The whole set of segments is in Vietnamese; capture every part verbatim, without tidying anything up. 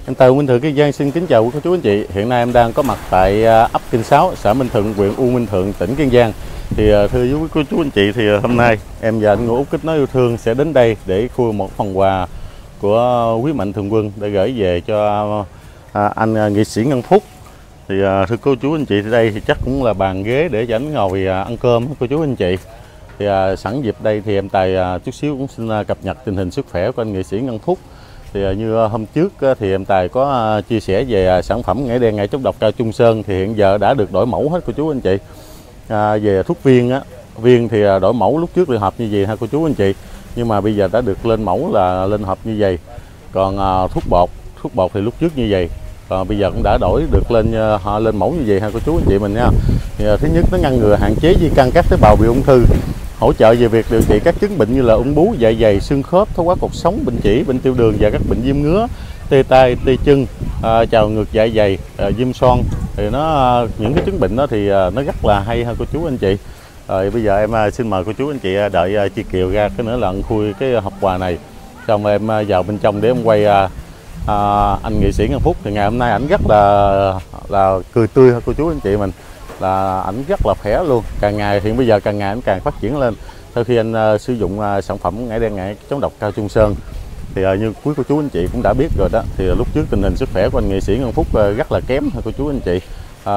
Em Tài Minh Thượng Kiên Giang xin kính chào cô chú anh chị. Hiện nay em đang có mặt tại ấp Kinh Sáu, xã Minh Thuận, huyện U Minh Thượng, tỉnh Kiên Giang. Thì thưa với cô chú anh chị, thì hôm nay em và anh Ngô Út Kích Nói Yêu Thương sẽ đến đây để khui một phần quà của quý mạnh thường quân để gửi về cho anh nghệ sĩ Ngân Phúc. Thì thưa cô chú anh chị, thì đây thì chắc cũng là bàn ghế để cho anh ngồi ăn cơm cô chú anh chị. Thì sẵn dịp đây thì em Tài chút xíu cũng xin cập nhật tình hình sức khỏe của anh nghệ sĩ Ngân Phúc. Thì như hôm trước thì em Tài có chia sẻ về sản phẩm ngải đen ngải chống độc cao Trung Sơn, thì hiện giờ đã được đổi mẫu hết cô chú anh chị. À, về thuốc viên á, viên thì đổi mẫu lúc trước là hộp như vậy ha cô chú anh chị, nhưng mà bây giờ đã được lên mẫu là lên hộp như vậy. Còn à, thuốc bột, thuốc bột thì lúc trước như vậy, còn bây giờ cũng đã đổi được lên họ lên mẫu như vậy ha cô chú anh chị mình nha. Thì, à, thứ nhất nó ngăn ngừa hạn chế di căn các tế bào bị ung thư, hỗ trợ về việc điều trị các chứng bệnh như là ung bú, dạ dày, xương khớp, thoái hóa cột sống, bệnh chỉ, bệnh tiêu đường và các bệnh viêm ngứa, tê tay, tê chân, à, trào ngược dạ dày, à, viêm xoang. Thì nó những cái chứng bệnh đó thì nó rất là hay ha cô chú anh chị. Rồi bây giờ em xin mời cô chú anh chị đợi chị Kiều ra cái nữa là ăn khui cái hộp quà này, xong em vào bên trong để em quay à, anh nghệ sĩ Ngân Phúc. Thì ngày hôm nay ảnh rất là là cười tươi ha cô chú anh chị mình, là ảnh rất là khỏe luôn, càng ngày hiện bây giờ càng ngày ảnh càng phát triển lên sau khi anh uh, sử dụng uh, sản phẩm ngải đen ngải chống độc cao Trung Sơn. Thì uh, như quý cô chú anh chị cũng đã biết rồi đó, thì uh, lúc trước tình hình sức khỏe của anh nghệ sĩ Ngân Phúc uh, rất là kém thôi cô chú anh chị.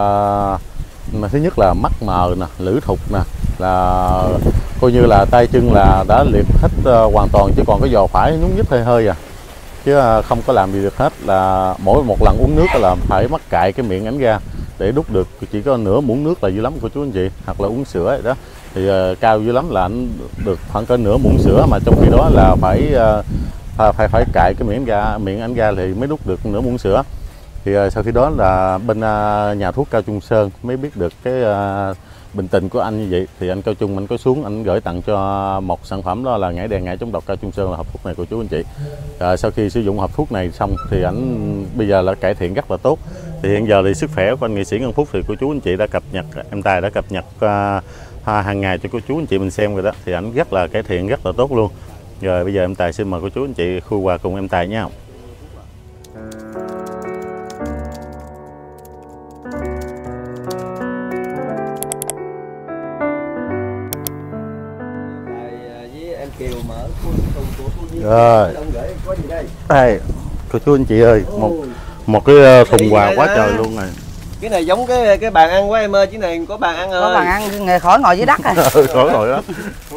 Uh, mà thứ nhất là mắt mờ nè, lưỡi thục nè, là coi như là tay chân là đã liệt hết uh, hoàn toàn, chỉ còn cái giò phải nhúng nhích hơi hơi à, chứ uh, không có làm gì được hết. Là mỗi một lần uống nước là phải mắc cại cái miệng ảnh ra để đút được chỉ có nửa muỗng nước là dữ lắm cô chú anh chị, hoặc là uống sữa vậy đó thì uh, cao dữ lắm là anh được khoảng cỡ nửa muỗng sữa, mà trong khi đó là phải uh, phải phải, phải cạy cái miệng ra miệng anh ra thì mới đút được nửa muỗng sữa. Thì uh, sau khi đó là bên uh, nhà thuốc Cao Trung Sơn mới biết được cái uh, bệnh tình của anh như vậy, thì anh Cao Trung anh có xuống anh gửi tặng cho một sản phẩm, đó là ngải đen ngải chống độc cao Trung Sơn, là hộp thuốc này cô chú anh chị. À, sau khi sử dụng hộp thuốc này xong thì ảnh bây giờ là cải thiện rất là tốt. Thì hiện giờ thì sức khỏe của anh nghệ sĩ Ngân Phúc thì cô chú anh chị đã cập nhật, em Tài đã cập nhật uh, hàng ngày cho cô chú anh chị mình xem rồi đó, thì ảnh rất là cải thiện rất là tốt luôn. Rồi bây giờ em Tài xin mời cô chú anh chị khui quà cùng em Tài nha. Rồi đây cô chú anh chị ơi, một một cái thùng quà quá trời luôn này. Cái này giống cái cái bàn ăn của em ơi, chứ này có bàn ăn ơi. Có bàn ăn nghề khỏi ngồi dưới đất à. Khỏi ngồi đó.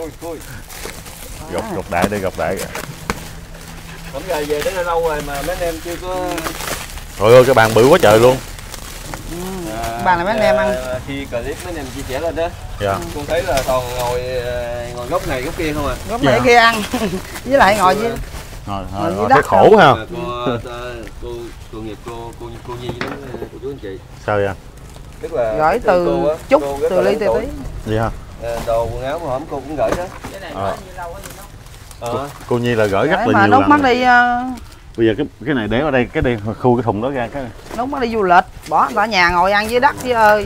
Gọc gọc đại đây, gọc đại kìa. Không về về tới lâu rồi mà mấy anh em chưa có. Trời ơi cái bàn bự quá trời luôn. À, bàn này mấy anh em ăn. Khi clip mấy anh em chia sẻ lên đó. Dạ. Con thấy là toàn ngồi ngồi góc này góc kia không à. Góc này kia ăn. Với lại ngồi dưới. Rồi, rồi, rồi thấy khổ ha. Cô cô cô nghiệp cô cô cô Nhi đó cô chú anh chị. Sao vậy? Tức là gửi từ chút từ ly từ tí. Gì hả? Đồ quần áo mà hổm cô cũng gửi đó. Cái này à. Lâu cô, cô Nhi là gửi rất là mà nhiều nút mắt đi. Uh... Bây giờ cái cái này để ở đây, cái đây khu cái thùng đó ra cái. Nút mắt đi du lịch, bỏ ở nhà ngồi ăn dưới đất chứ ơi.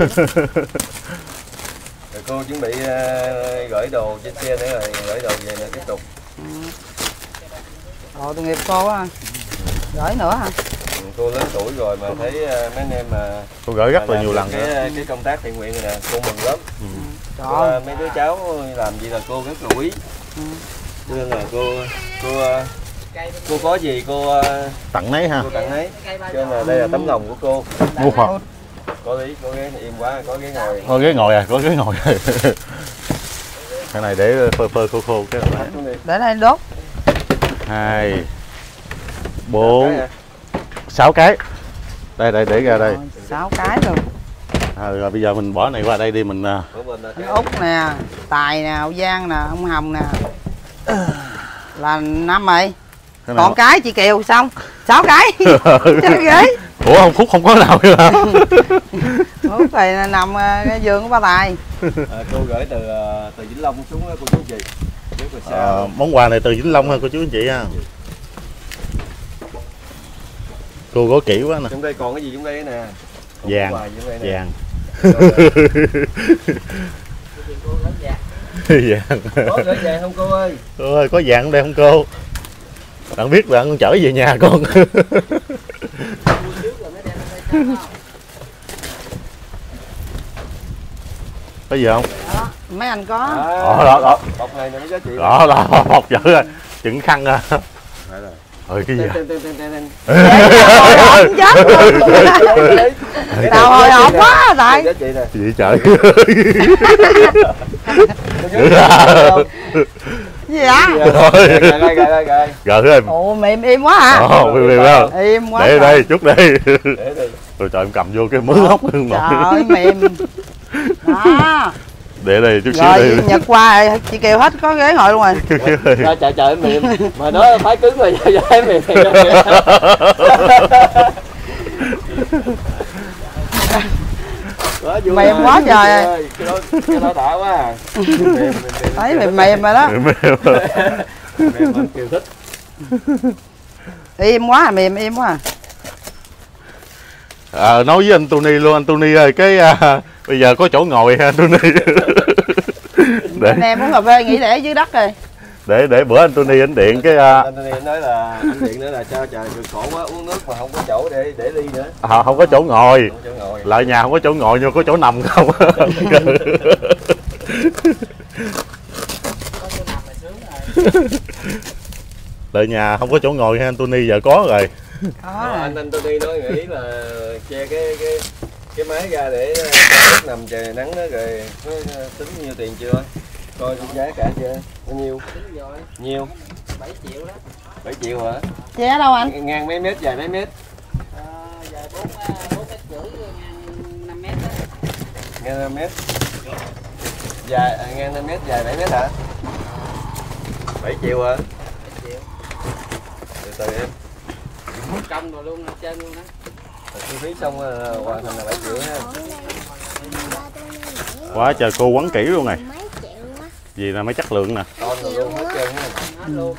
Rồi cô chuẩn bị uh, gửi đồ trên xe nữa rồi gửi đồ về nữa tiếp tục. Ừ. Rồi tội nghiệp cô á. Gửi nữa hả? Cô lớn tuổi rồi mà thấy mấy anh em mà cô gửi rất là nhiều lần cái, nữa. Cái công tác thiện nguyện này nè, cô mừng lắm. Ừ. Cô, mấy đứa cháu làm gì là cô rất là quý. Ừ. Nên là cô cô cô có gì cô tặng nấy ha. Cô tặng nấy. Cho nên là đây là tấm lòng của cô. Mua Phật. Có lý, có ghế im quá, có ghế ngồi. Có ghế ngồi à, có ghế ngồi. Cái này để phơi phơi khô khô cái này. Để đây đốt. Hai, bốn, sáu cái. Đây đây để ra đây. Sáu cái luôn. À, rồi bây giờ mình bỏ này qua đây đi mình. Út nè, Tài nè, Hậu Giang nè, ông Hồng nè. Là năm rồi. Còn nào? Cái chị Kiều xong sáu cái. Ghế. Ủa không Phúc không có nào nữa hả? Phúc này nằm cái giường của ba Tài. À, cô gửi từ từ Vĩnh Long xuống cô chú anh chị. À, món quà này từ Vĩnh Long ha cô chú anh chị ha. Cô có kỹ quá nè. Trong đây còn cái gì trong đây nè? Còn vàng. Đây vàng. vàng. Có gửi vàng không cô ơi? Cô ơi có vàng đây không cô? Bạn biết bạn con chở về nhà con. Có gì không? Đó, mấy anh có. Đó đó đó. Bọc này mới giá trị. Đó đó, học dữ rồi. Chừng khăn ra. Ơi cái gì vậy? Tao hồi hộp quá tại. Gì trời. Gì vậy? Gờ thứ em. Ồ mềm im quá hả? Ồ mềm mềm không? Im quá. Để đây chút đi. Rồi trời em cầm vô cái mớ hốc luôn mà. Trời ơi mềm. Đó. Để đây chút xíu Rồi đi. Nhật qua chị Kiều hết có ghế ngồi luôn rồi. Trời trời trời mềm. Mà nó phải cứng rồi giờ em mềm. Mềm quá trời ơi. Cái đó cái đó đã quá à. Thấy mềm mềm rồi đó. Mềm Mềm mà Kiều thích. Im quá à, mềm im quá à. À, nói với anh Tony luôn, anh Tony ơi, cái à, bây giờ có chỗ ngồi ha anh Tony. Để Anh em uống cà phê nghỉ để dưới đất rồi. để để bữa anh Tony anh điện cái à, Anh Tony nói là anh điện nữa là cho trời cực khổ quá uống nước mà không có chỗ để để ly nữa. à, không có chỗ ngồi. Không có chỗ ngồi. Lại nhà không có chỗ ngồi nhưng có chỗ nằm không. Lại nhà không có chỗ ngồi ha anh Tony, giờ có rồi. Có Ờ, rồi. anh anh Tony nói nghĩ là che cái cái cái máy ra để cho nằm trời nắng đó rồi nó tính nhiêu tiền chưa? Coi giá cả chưa? Bao nhiêu? Nhiêu? bảy triệu đó. bảy triệu hả? Che đâu anh? Ngang mấy mét, dài mấy mét? Dài bốn mét rưỡi, ngang năm mét. Ngang năm mét. Dài à, ngang năm mét, dài bảy mét hả? bảy triệu hả? bảy triệu. Từ từ em. Công rồi luôn, trên luôn đó. Chi phí xong uh, hoàn thành là bảy triệu ha. Quá trời cô quấn kỹ luôn này. Gì là mấy chất lượng nè. Con rồi luôn hết trơn ha. Hết luôn.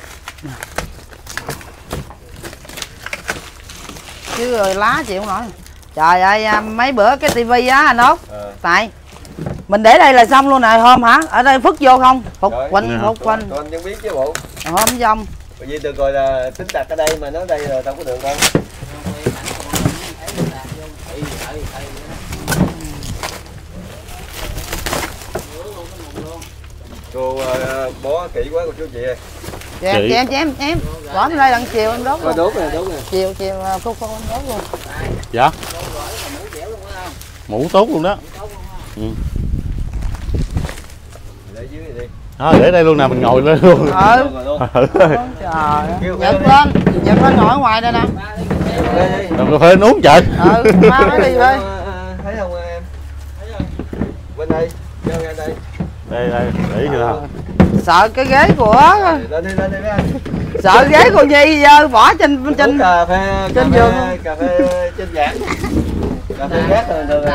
Chứ rồi lá chịu không nổi. Trời ơi mấy bữa cái tivi á anh Út. À. Tại mình để đây là xong luôn này hôm hả? Ở đây phức vô không? Phục Rồi. quanh phục quanh. Con chẳng biết chứ bộ. Hôm xong. Bởi vì được rồi là tính đặt ở đây mà nó đây là đâu có được con. Cô uh, bó kỹ quá cô chú chị ơi. Chị em, chị em, chị em, em. Bỏ lên đây lần chiều em đốt Coi luôn. đốt nè, đốt nè. Chiều, chiều cô cô em đốt luôn. Dạ. Mũ tốt luôn đó. Ừ. Để dưới này đi. À, để đây luôn nè, mình ngồi lên luôn. Ừ. Ừ. Trời ơi. Nhật lên, Nhật lên ngồi ở ngoài đây nè. Làm cà phê uống trời. Ừ, ba mới đi thôi. Thấy không em? Bên đây, ra ngay đây. Đây đây, để gì nào. Sợ cái ghế của Lên đi, lên đi mấy anh. sợ ghế của Nhi dơ bỏ trên trên cà phê trên cà giường. phê, cà phê trên giảng. Cà phê gác rồi rồi.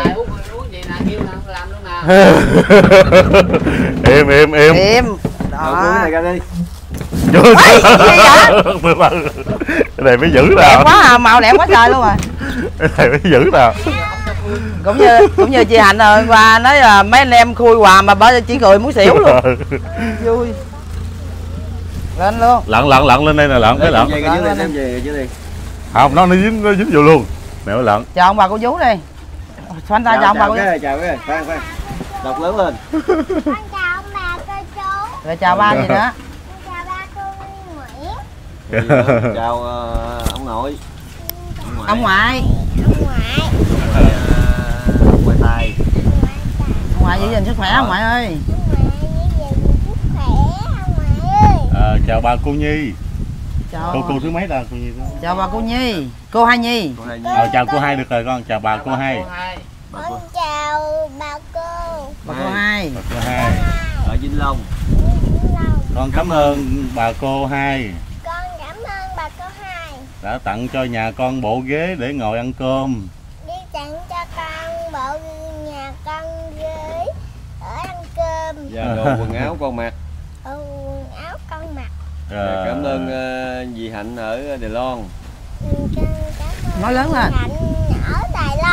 Im im im. Im. Đó. Đó. Này ra đi. Chưa. Ê, gì vậy? Cái này mới giữ Đẹp nào. quá à, màu đẹp quá trời luôn rồi. Cái này mới giữ nào. Cũng như cũng như chị Hạnh rồi qua nói là mấy anh em khui quà mà bởi chỉ cười muốn xỉu luôn. Vui. Lên luôn. Lặn lặn lặn lên đây nè, lặn cái lặn. Về cái dưới này, em về dưới đi. Không, nó nó dính nó dính vô luôn. Mẹ ơi lặn. Chào ông bà cô chú đi. Khoanh tay chào ông bà cô chú. Cái chào cái khoan khoan. Đọc lớn lên. Con chào ông bà cô chú. Rồi chào ba gì nữa. Con chào ba cô Nguyễn. Chào uh, ông nội. Ông ngoại. Ông ngoại. Ông ngoại tài. Ông ngoại giữ gìn sức khỏe ông ngoại ơi. Ông ngoại giữ gìn sức khỏe ông ngoại ơi. À, chào bà cô Nhi. Chào. Cô cô thứ mấy ta cô Nhi? Chào bà cô Nhi. Cô Hai Nhi. Cô hai Nhi. Ờ, chào cô Hai được rồi con, chào bà cô Hai. Bà cô, Con chào bà cô. Bà cô Hai. Bà cô Hai. ở Vĩnh Long. Con cảm ơn bà cô Hai Con cảm ơn bà cô Hai đã tặng cho nhà con bộ ghế để ngồi ăn cơm. đi tặng cho con bộ nhà con ghế ở ăn cơm. Và đồ quần áo con mặc. Ừ, quần áo con mặc. Và cảm ơn uh, dì Hạnh ở Đài Loan. Ừ, con cảm ơn Nói lớn lên. Hạnh ở Đài Loan.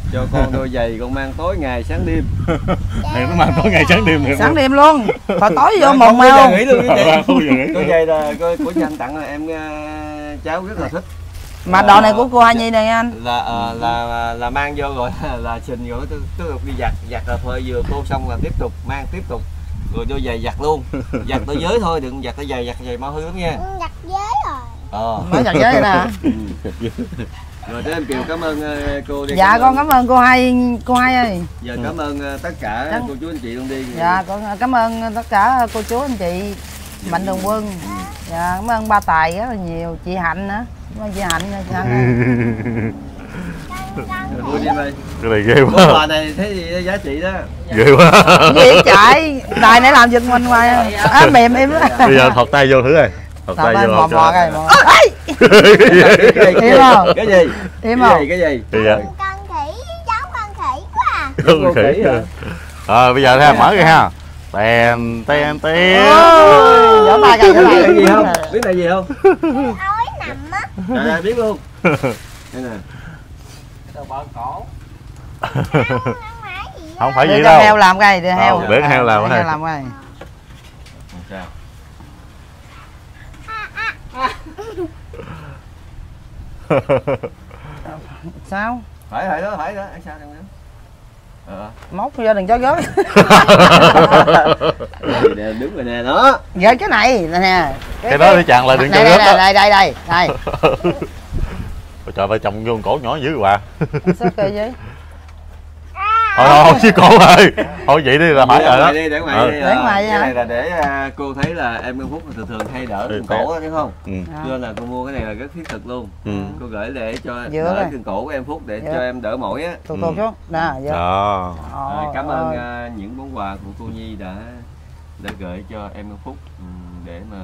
cho con đôi giày con mang tối ngày sáng đêm. Này nó mang tối ngày sáng đêm nữa. Sáng đêm luôn. Hồi tối vô Không mùng bao giờ không? nghỉ luôn cái Không bao giờ nghỉ. đôi giày là của của anh tặng là em uh, cháu rất là thích. Mà đồ này của cô Hai Nhi này anh. Là uh, là, là là mang vô rồi là xình rồi tiếp tục đi giặt, giặt là phơi vừa khô xong là tiếp tục mang tiếp tục. Rồi đôi giày giặt luôn. Giặt đôi giới thôi, đừng giặt đôi giày, giặt giày mau hư lắm nha. Giặt giới rồi. Ờ. Mới giặt giới nè. Rồi thế em Kiều cảm ơn uh, cô đi. Dạ con cảm ơn cô Hai cô Hai ơi. Giờ cảm ơn uh, tất cả Cảm... cô chú anh chị luôn đi. Dạ con cảm ơn tất cả cô chú anh chị Mạnh Thường Quân. Dạ cảm ơn ba Tài rất là nhiều, chị Hạnh nữa. Cảm ơn chị Hạnh nha chị Hạnh. Vui đi mày. Cái này ghê Món quá. quà này thấy gì giá trị đó. Ghê quá. Gì chạy, Tài nãy làm giật mình hoài. À, mềm em đó. Bây giờ thọt tay vô thử coi. Thọt tay vô. Mò mò coi. Mò. Cái không? Cái gì? Im Cái không? gì? Cái gì? Bây giờ. Con khỉ, cháu con khỉ quá à. Con khỉ hả? Rồi bây giờ ha, mở ra ha. Tèn tèn tèn. Vỗ tay coi, vỗ tay. Biết gì không? Biết là gì không? Ối nằm á. Trời ơi, biết luôn. Đây nè. Không phải Để vậy cho đâu. heo làm cái, để heo. Ờ, để heo làm để cái heo này. làm cái. Sao? Sao? Phải phải đó, phải đó, anh sao đâu nữa. Ờ. Móc vô đừng cho gớt. Nè, đứng rồi nè đó. Gớt cái này nè. Cái đó để chặn lại đừng cho Đây gớt đây đó. đây đây đây. Đây. Ôi trời ơi, chồng vô cổ nhỏ dữ quá. Sao kỳ vậy? Thôi thôi chứ cổ ơi. Thôi vậy đi là phải rồi đó. Đi, để ngoài Ừ. đi. Để ngoài Cái hả? này là để uh, cô thấy là em Ngân Phúc thường thường hay đỡ Ừ, đường cổ đó, đúng không? Ừ. À. Cho nên là cô mua cái này là rất thiết thực luôn. Ừ. Cô gửi để cho Dựa đỡ đây. đường cổ của em Phúc để Dạ. cho em đỡ mỏi á. Tụt tụt xuống. Nè, vô. Đó. À, cảm Ôi. ơn uh, những món quà của cô Nhi đã đã gửi cho em Ngân Phúc ừ, để mà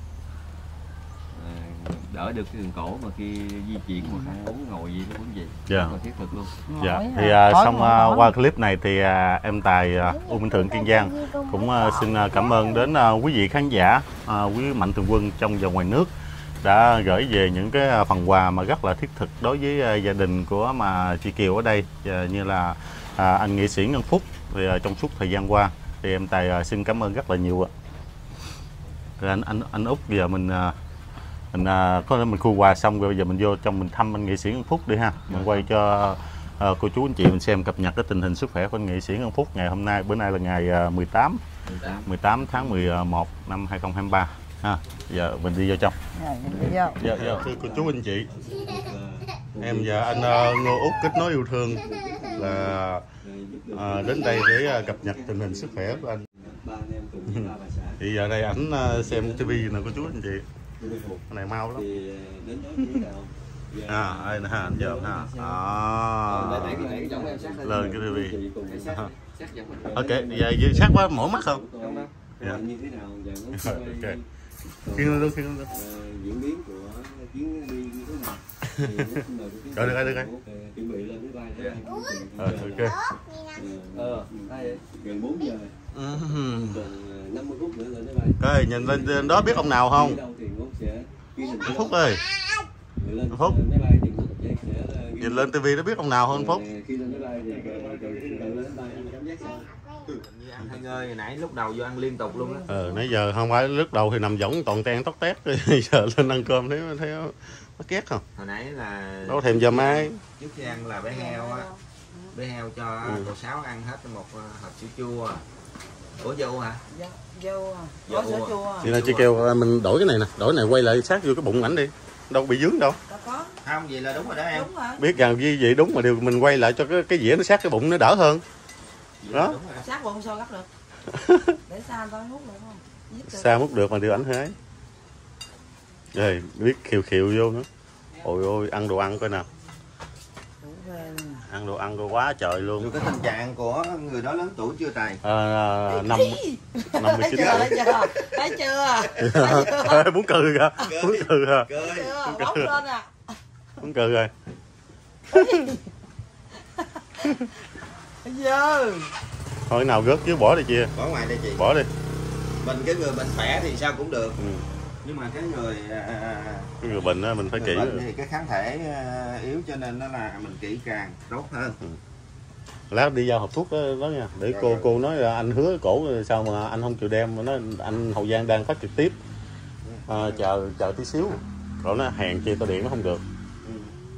uh, đỡ được cái đường cổ mà khi di chuyển hoặc ăn uống ngồi gì nó cũng vậy. Dạ. Rất là thiết thực luôn. Dạ. Mỏi Thì hả? à, Mỏi, xong mỏi, à, mỏi. qua clip này thì à, em Tài à, U Minh Thượng Kiên Giang cũng à, xin à, cảm ơn đến à, quý vị khán giả, à, quý Mạnh Thường Quân trong và ngoài nước đã gửi về những cái à, phần quà mà rất là thiết thực đối với à, gia đình của mà chị Kiều ở đây, à, như là à, anh nghệ sĩ Ngân Phúc thì à, trong suốt thời gian qua thì em Tài à, xin cảm ơn rất là nhiều ạ. Rồi anh anh anh Út giờ mình à, mình à, có thể mình khu quà xong rồi bây giờ mình vô trong mình thăm anh nghệ sĩ Ngân Phúc đi ha, mình quay cho à, cô chú anh chị mình xem cập nhật cái tình hình sức khỏe của anh nghệ sĩ Ngân Phúc ngày hôm nay. Bữa nay là ngày à, mười tám mười tám tháng mười một năm hai không hai ba ha. Giờ mình đi vô trong. Dạ, đi vô. Dạ, dạ, thưa cô chú anh chị, em và anh uh, Ngô Út kết nối yêu thương là uh, đến đây để uh, cập nhật tình hình sức khỏe của anh. Thì giờ đây ảnh uh, xem tivi nè cô chú anh chị. Cái này mau lắm. À, đây nè ha, anh giờ ha. À, lên cái tivi. Ok, giờ sát quá mỏi mắt không? Dạ. Ok. Khiêng lên, khiêng lên. Diễn biến của chuyến đi như thế nào? Rồi được rồi, được rồi. Chuẩn bị lên máy bay. Ờ, ok. Ờ, gần bốn giờ. Còn năm mươi phút nữa lên máy bay. Coi nhìn lên trên đó biết ông nào không? Anh Phúc ơi. Anh Phúc. Nhìn lên tivi nó biết ông nào không anh Phúc? Khi lên máy bay thì lên máy bay anh cảm giác sao? Ăn Thanh ơi, hồi nãy lúc đầu vô ăn liên tục luôn á. Ờ, nãy giờ không phải lúc đầu thì nằm võng toàn ten tóc tét, giờ lên ăn cơm thấy thấy nó ghét không? Hồi nãy là Đâu có thèm giờ mai. trước khi ăn là bé heo á, bé heo cho Ừ. cô Sáu ăn hết một hộp sữa chua. Ủa vô hả? Dạ, vô. Vô Có sữa à. chua. Vậy là chị kêu mình đổi cái này nè, đổi này quay lại sát vô cái bụng ảnh đi, đâu bị dướng đâu. Có có. Không, vậy là đúng rồi đó em. Đúng rồi. Biết rằng như vậy đúng mà điều mình quay lại cho cái cái dĩa nó sát cái bụng nó đỡ hơn. Vậy là Đó. đúng rồi. Sát bụng sao gấp được. Để xa tao hút được không? Giết được. Sao múc được mà điều ảnh thế. Rồi biết khiều khiều vô nữa. Ôi ôi ăn đồ ăn coi nào. Ăn đồ ăn coi quá trời luôn. Cái tình trạng của người đó lớn tuổi chưa Tài? À, năm năm mươi chín Thấy tuổi. chưa? Thấy chưa? Thấy chưa? Muốn cười kìa, muốn cười kìa, Chưa? Bóc lên à. muốn cười rồi. Thấy chưa? Thôi nào gớt chứ bỏ đi chia, Bỏ ngoài đây chị. bỏ đi. Mình cái người bệnh khỏe thì sao cũng được. Ừ. Nhưng mà cái người à, Cái người bệnh á mình phải người kỹ. bệnh thì cái kháng thể à, yếu cho nên nó là mình kỹ càng tốt hơn. Ừ. Lát đi giao hộp thuốc đó, đó nha, để Rồi, cô rồi. cô nói là anh hứa cổ sao mà anh không chịu đem, mà nói anh Hậu Giang đang phát trực tiếp, à, chờ chờ tí xíu, rồi nó hàng kia tao điện nó không được. Ừ.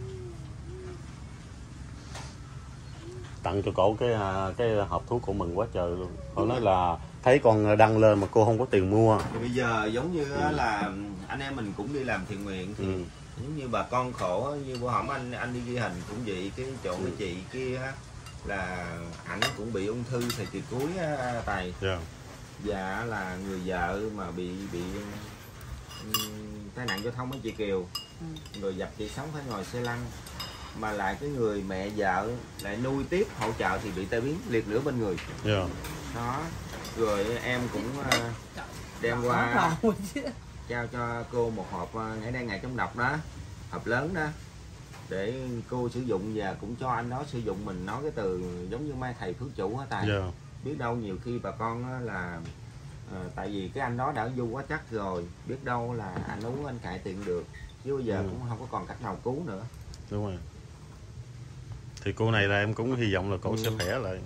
Tặng cho cổ cái cái hộp thuốc của mừng quá trời luôn. Họ nói là thấy con đăng lên mà cô không có tiền mua. Thì bây giờ giống như á là anh em mình cũng đi làm thiện nguyện thì Ừ. giống như bà con khổ á, như bữa hổm anh anh đi ghi hình cũng vậy, cái chỗ cái chị kia á, là ảnh cũng bị ung thư thời kỳ cuối á, Tài. Yeah. Dạ là người vợ mà bị bị um, tai nạn giao thông với chị Kiều, Ừ. rồi dập chị sống phải ngồi xe lăn, mà lại cái người mẹ vợ lại nuôi tiếp hỗ trợ thì bị tai biến liệt nửa bên người Yeah. đó. Rồi em cũng uh, đem qua trao cho cô một hộp uh, ngày nay ngày chống độc đó, hộp lớn đó, để cô sử dụng, và cũng cho anh đó sử dụng. Mình nói cái từ giống như mai thầy phước chủ hả Tài. Yeah. Biết đâu nhiều khi bà con á là à, tại vì cái anh đó đã du quá chắc rồi, biết đâu là anh uống anh cải thiện được, chứ bây giờ Ừ. cũng không có còn cách nào cứu nữa. Đúng rồi. Thì cô này là em cũng hy vọng là cổ Ừ. sẽ khỏe lại,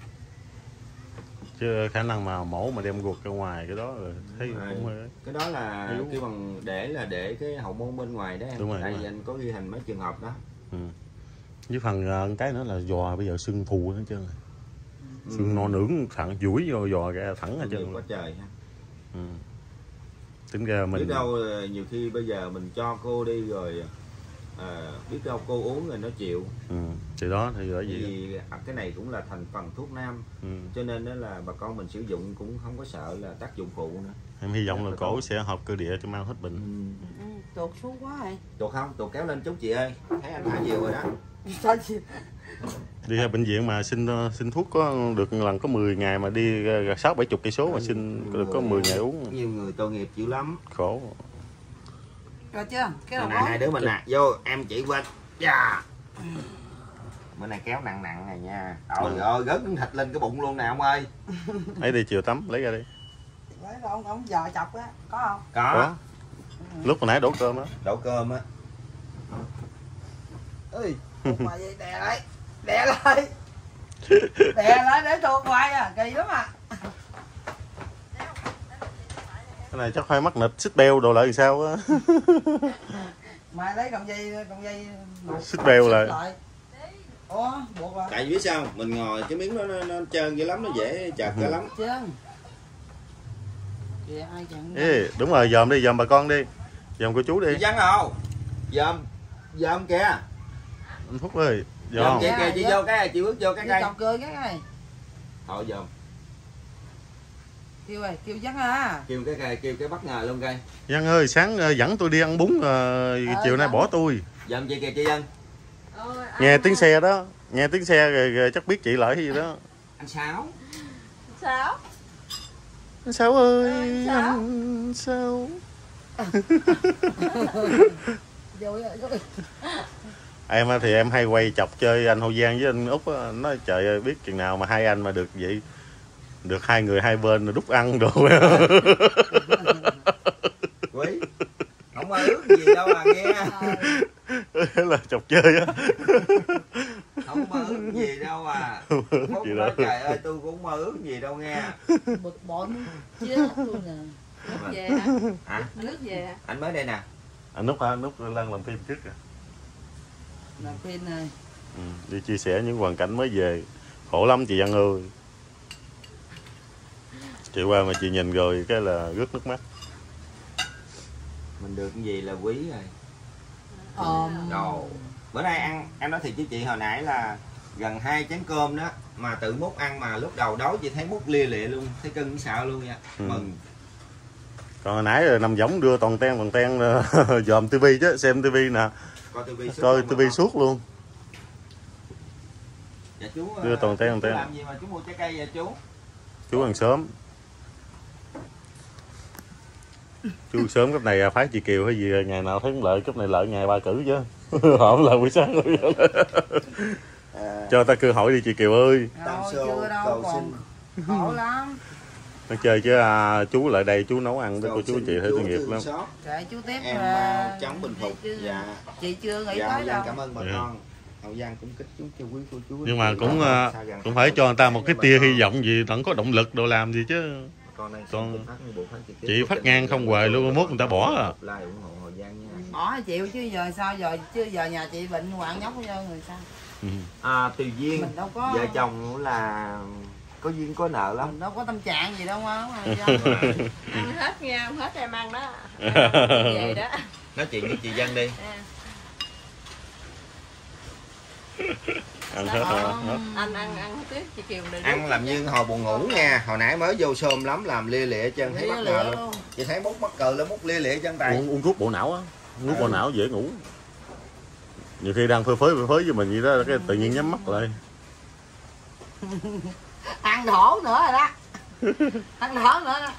chứ khả năng mà mổ mà đem ruột ra ngoài cái đó là thấy Rồi. cũng hơi. Cái đó là Yếu. kêu bằng để là để cái hậu môn bên ngoài đó em. Đúng rồi, Tại đúng vì rồi. anh có ghi hình mấy trường hợp đó. Ừ. Với phần uh, cái nữa là giò bây giờ sưng phù hết trơn rồi. Ừ. Sưng no nướng thẳng duỗi vô giò ra thẳng hết Nhiều trơn. quá trời ha. Ừ. Tính ra mình Biết đâu ờ, nhiều khi bây giờ mình cho cô đi rồi à, biết đâu cô uống rồi nó chịu. ừ. Thì đó thì bởi vì Vì cái này cũng là thành phần thuốc nam, ừ. cho nên đó là bà con mình sử dụng cũng không có sợ là tác dụng phụ nữa. Em hy vọng Rất là là cổ tốt. sẽ hợp cơ địa cho mau hết bệnh. Ừ. Ừ, tuột xuống quá rồi. Tuột không? Tuột kéo lên chút chị ơi. Thấy anh thả nhiều rồi đó. Sao chị? Đi ra bệnh viện mà xin xin thuốc có được lần có mười ngày, mà đi sáu bảy chục cây số mà xin được có mười ngày uống, Nhiều người tội nghiệp chịu lắm. khổ. Rồi chưa? Cái Bữa đầu nay gối. hai đứa mình nè, vô em chỉ bên. Yeah. Bữa nay kéo nặng nặng này nha. Trời ơi, gớt miếng thịt lên cái bụng luôn nè ông ơi. Ấy đi chiều tắm lấy ra đi. Lấy đâu ông ông giờ chọc á, có không? Có. Đó. Lúc hồi nãy đổ cơm á. Đổ cơm á. Ơi, tuột hoài vậy đè lại. Đè lại. Đè lại để tuột hoài à, kỳ lắm à. Cái này chắc phải mắc nịch xích beo đồ lại thì sao á. Mày lấy cọng dây cọng dây Xích beo lại. Ủa, buộc lại. Tại vì biết sao? Mình ngồi cái miếng đó nó, nó trơn dữ lắm, nó dễ chật ra lắm. Trơn. Kìa ai chẳng. Ê, đúng rồi, dòm đi, dòm bà con đi. Dòm cô chú đi. Chị Văn không? Dòm. Dòm kìa. Anh Phúc ơi, Dòm dòm. kìa kìa, chị vô cái chị bước vô cái Đi cây. chọc cười cái này. Thôi dòm. Kêu ơi, kêu Văn à. Kêu cái cây, kêu cái bất ngờ luôn cây. Văn ơi, sáng ờ, dẫn tôi đi ăn bún, ờ, chiều nay Văn. bỏ tôi. Dòm chị kìa chị Văn. Nghe tiếng xe đó, nghe tiếng xe rồi, rồi chắc biết chị lại cái gì đó. Anh Sáu. Sao? Anh Sáu ơi, Anh Sáu. anh Sáu. Rồi rồi. Em á thì em hay quay chọc chơi anh Hậu Giang với anh Út á, nói trời ơi biết chừng nào mà hai anh mà được vậy, được hai người hai bên rồi đút ăn đồ. Quý. Không mơ ước gì đâu mà nghe. Là chọc chơi á. Không mơ ước gì đâu à. Không mơ ước Phúc gì nói, đâu. trời ơi tôi cũng không mơ ước gì đâu nghe. Bực bội chết tôi nè. Nước về hả? Hả? Nước về hả? Anh mới đây nè. Anh Út hả? Anh Út đang làm phim trước à. Làm phim này. Ừ, đi chia sẻ những hoàn cảnh mới về. Khổ lắm chị Văn ơi. Chị qua mà chị nhìn rồi cái là rớt nước mắt. Mình được cái gì là quý rồi. Ờ. Đồ. Bữa nay ăn, em nói thiệt với chị hồi nãy là gần hai chén cơm đó, mà tự múc ăn mà lúc đầu đói chị thấy múc lia lịa luôn, thấy cưng sợ luôn nha. Ừ. Mừng. Còn hồi nãy rồi nằm võng đưa toàn ten toàn ten dòm tivi chứ, xem tivi nè, Coi tivi suốt coi luôn tivi mà con. suốt luôn. Dạ chú Đưa toàn ten toàn chú ten. làm gì mà chú mua trái cây vậy chú? Chú ăn sớm. Chú sớm cấp này phái chị Kiều hay gì ngày nào thấy lợi, cấp này lợi ngày ba cử chứ. Họ không là buổi sáng rồi. À, Cho ta cơ hội đi chị Kiều ơi. Tam Đâu, xô, chưa đâu, cầu còn xin. khổ lắm. Nó chơi chứ à, chú lại đây chú nấu ăn với cầu cô chú xin chị thấy tội nghiệp thương lắm. xót. Kệ chú tiếp Em là uh, chống bình phục. chứ Dạ. chị chưa nghĩ Dạ, tới dạ đâu. cảm ơn bà Dạ. con. Hậu Giang cũng kích chú cho quý cô chú. Nhưng mà cũng uh, cũng phải cho người ta một cái tia hy vọng gì, vẫn có động lực đồ làm gì chứ. Còn chị phát ngang không hoài luôn, mốt người ta bỏ à. Bỏ chịu chứ giờ sao giờ, chứ giờ nhà chị bệnh hoạn nhóc hết trơn rồi sao. Ừ. À, tùy duyên, mình đâu có... vợ chồng là có duyên có nợ lắm. Mình đâu có tâm trạng gì đâu mà. Ăn hết nha, hết em ăn đó. Về đó. Nói chuyện với chị Dân đi. À. Ăn hết hả? Anh ăn ăn tiếp chị Kiều được. Ăn làm như hồi buồn ngủ nha, hồi nãy mới vô xôm lắm làm lia lịa chân thấy bắt ngờ luôn. Chị thấy mút mắc cờ lên mút lia lịa chân tay. Uống, uống thuốc bộ não á, thuốc bộ não dễ ngủ. Nhiều khi đang phơi phới phơi phới với mình vậy đó, cái tự nhiên nhắm mắt lại. Ăn thổ nữa rồi đó. Ăn thổ nữa đó.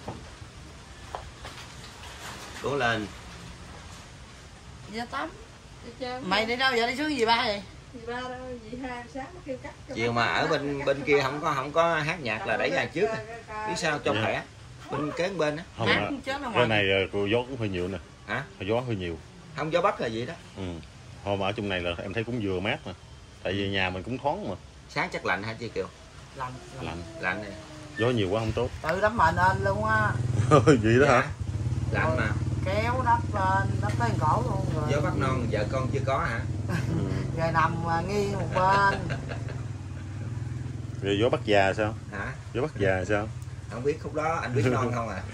Cố lên. Giờ tắm. Mày đi đâu vậy, đi xuống gì ba vậy? Dì ba đâu, dì hai sáng nó kêu cắt. Chiều mà ở bên bên kia không có không có hát nhạc là đẩy ra trước. Biết sao cho khỏe. Bên kế bên á. Không à, cái này cô gió cũng hơi nhiều nè. Hả? Gió hơi nhiều. Không, gió bắc là vậy đó. Ừ. Hôm ở trong này là em thấy cũng vừa mát mà. Tại vì nhà mình cũng thoáng mà. Sáng chắc lạnh hả chị Kiều? Lạnh. Lạnh. Lạnh này. Gió nhiều quá không tốt. Tự đấm mền lên luôn á. Gì đó dạ. Hả? Lạnh mà. Kéo đắp lên, đắp tới cổ luôn rồi. Gió bắc non vợ con chưa có hả? Ừ. Rồi nằm nghiêng một bên. Rồi gió bắc già sao? Hả? Gió bắc già sao? Không biết khúc đó anh biết non không à?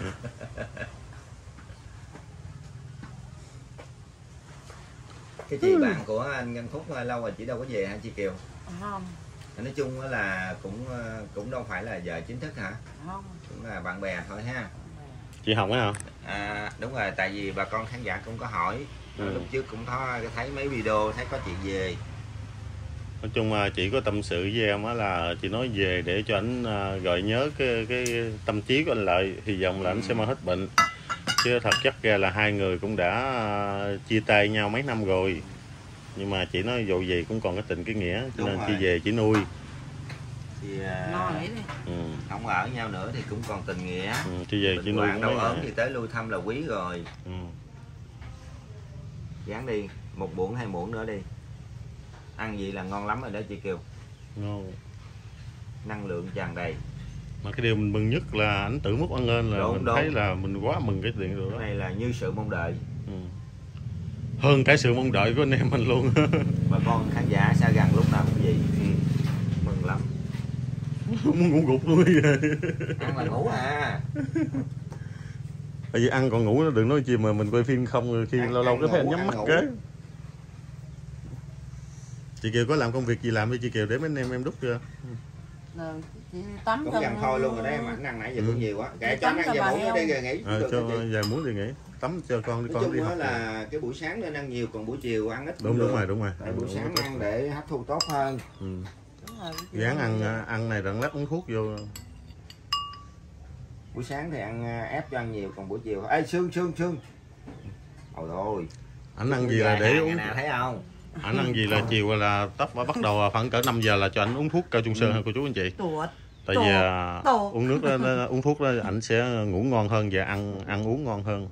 Cái chị bạn của anh Ngân Phúc lâu rồi chị đâu có về hả chị Kiều? Không. Nói chung là cũng cũng đâu phải là vợ chính thức hả? Không. Cũng là bạn bè thôi ha. Chị Hồng á hả? À, đúng rồi, tại vì bà con khán giả cũng có hỏi. Ừ. Lúc trước cũng có thấy mấy video thấy có chị về. Nói chung là chị có tâm sự với em á, là chị nói về để cho anh gợi nhớ cái cái tâm trí của anh lại, hy vọng là anh sẽ mau hết bệnh. Chứ thật chắc ra là hai người cũng đã chia tay nhau mấy năm rồi. Nhưng mà chị nói dù gì cũng còn cái tình cái nghĩa, cho nên chị về chị nuôi. Thì uh, ừ. không ở nhau nữa thì cũng còn tình nghĩa. Ừ, chị về chị nuôi đâu ốm thì tới lui thăm là quý rồi. Ừ. Dán đi, một muỗng hai muỗng nữa đi. Ăn gì là ngon lắm rồi đó chị Kiều. Ngon. Năng lượng tràn đầy. Mà cái điều mình mừng nhất là anh tự mức ăn lên là đúng, mình đúng. Thấy là mình quá mừng cái chuyện rồi đó. Cái này là như sự mong đợi. Ừ. Hơn cả sự mong đợi của anh em mình luôn. Bà con khán giả xa gần lúc nào cũng vậy. Ừ. Mừng lắm. Không muốn ngủ gục luôn. Ăn là ngủ à. Tại vì ăn còn ngủ nó đừng nói chi mà mình quay phim không khi ăn, lâu lâu cái thấy anh nhắm mắt cái. Chị Kiều có làm công việc gì làm đi chị Kiều để mấy anh em em đút chưa? Rồi, chị tắm cũng dầm thôi luôn rồi đấy, mà ăn nãy giờ cũng nhiều quá. Kệ cho ăn vài muỗng đi rồi nghỉ. À, cho vài muỗng đi nghỉ. Tắm cho con đi, con đi học. Nói chung là cái buổi sáng nên ăn nhiều, còn buổi chiều ăn ít. Đúng đúng rồi, đúng rồi. Tại buổi sáng ăn để hấp thu tốt hơn. Ừ. Dán ăn ăn này đặng lát uống thuốc vô. Buổi sáng thì ăn ép cho ăn nhiều, còn buổi chiều ê xương xương xương. Ôi thôi. Anh ăn gì là để uống. Thấy không? Anh ăn gì là chiều là tóc bắt đầu khoảng cỡ năm giờ là cho anh uống thuốc cao trung sơn ha cô chú anh chị. Tuột. Tại vì uh, uống nước đó, đó, uống thuốc đó anh sẽ ngủ ngon hơn và ăn ăn uống ngon hơn.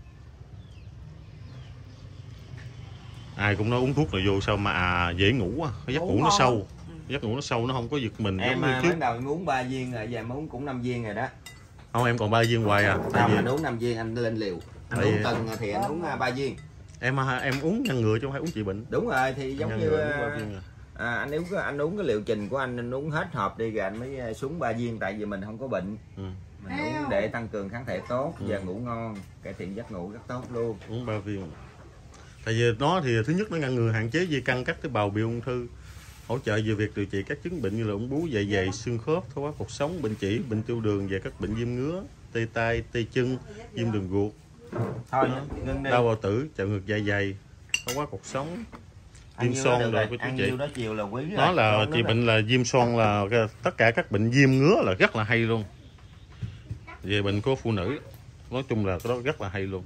Ai cũng nói uống thuốc là vô sao mà à, dễ ngủ á, giấc ngủ, ngủ nó sâu. Giấc ngủ nó sâu, nó không có giật mình em giống như trước. Em đầu uống ba viên rồi, giờ mới uống cũng năm viên rồi đó. Không, em còn ba viên hoài à. Tại vì anh uống năm viên anh lên liều. Anh tại uống vì... từng thì anh uống ba viên. Em em uống ngăn ngừa chứ không phải uống trị bệnh. Đúng rồi, thì giống ngăn như à, anh uống anh uống cái liệu trình của anh, anh uống hết hộp đi rồi anh mới xuống ba viên, tại vì mình không có bệnh. Ừ. Mình uống để tăng cường kháng thể tốt, ừ. Và ngủ ngon, cải thiện giấc ngủ rất tốt luôn. Uống ba viên. Tại vì nó thì thứ nhất nó ngăn ngừa hạn chế di căn các tế bào bị ung thư, hỗ trợ về việc điều trị các chứng bệnh như là ung bướu dạ dày, xương khớp, thoái hóa cột sống, bệnh chỉ, bệnh tiêu đường và các bệnh viêm ngứa, tê tay, tê chân, viêm đường ruột. Thôi, đau bao tử, chậu ngược dạ dày, thoái hóa cột sống, viêm xoang rồi của chú chị. Đó chiều là quý nó là trị bệnh là viêm xoang, là tất cả các bệnh viêm ngứa là rất là hay luôn. Về bệnh của phụ nữ, nói chung là cái đó rất là hay luôn.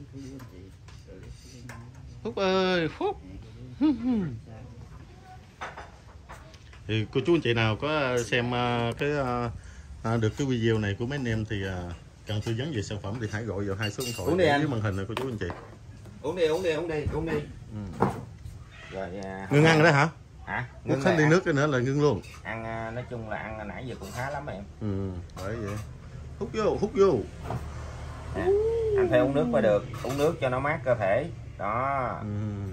Phúc ơi, Phúc. Thì cô chú anh chị nào có xem cái được cái video này của mấy anh em thì cần tư vấn về sản phẩm thì hãy gọi vào hai số điện thoại dưới màn hình này cô chú anh chị. Uống đi, uống đi, uống đi, uống đi. Ừ. Rồi à... ngưng ăn rồi đó hả? Hút hết ly nước cái nữa là ngưng luôn. Ăn nói chung là ăn nãy giờ cũng khá lắm em. Ừ, bởi vậy. Hút vô, hút vô. Nè, anh phải uống nước mới được, uống nước cho nó mát cơ thể. Đó. Ừ.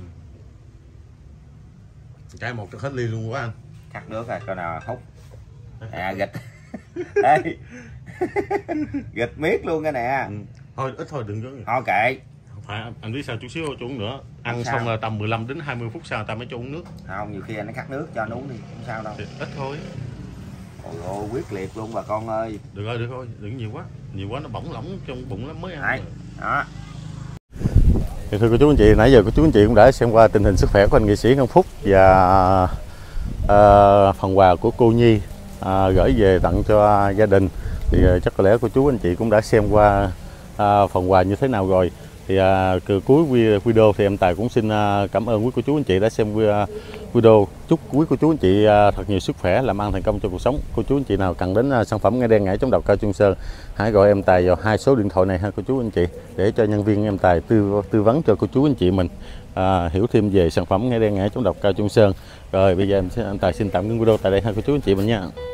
Cái một hết ly luôn quá anh. Cắt nước rồi, coi nào hút. À, gịch. Ê. Gịch miết luôn cái nè. Ừ. Thôi ít thôi đừng có. Thôi kệ. Phải anh biết sao chút xíu cho uống nữa. Ăn sao? xong là tầm mười lăm đến hai mươi phút sau ta mới cho uống nước. Không, nhiều khi anh nó cắt nước cho anh uống đi, không sao đâu. Thì ít thôi. Ôi ôi, quyết liệt luôn bà con ơi. Được rồi, được rồi, đừng nhiều quá. Nhiều quá nó bỏng lỏng trong bụng lắm mới ăn. Đấy. Đó. Thì thưa cô chú anh chị, nãy giờ cô chú anh chị cũng đã xem qua tình hình sức khỏe của anh nghệ sĩ Ngân Phúc và uh, phần quà của cô Nhi uh, gửi về tặng cho gia đình. Thì uh, chắc có lẽ cô chú anh chị cũng đã xem qua uh, phần quà như thế nào rồi. Thì uh, cuối video thì em Tài cũng xin uh, cảm ơn quý cô chú anh chị đã xem video. Chúc quý cô chú anh chị uh, thật nhiều sức khỏe, làm ăn thành công trong cuộc sống. Cô chú anh chị nào cần đến uh, sản phẩm nghe đen ngải chống độc Cao Trung Sơn, hãy gọi em Tài vào hai số điện thoại này ha cô chú anh chị, để cho nhân viên em Tài tư tư vấn cho cô chú anh chị mình uh, hiểu thêm về sản phẩm nghe đen ngải chống độc Cao Trung Sơn. Rồi bây giờ em, em Tài xin tạm ngưng video tại đây ha cô chú anh chị mình nha.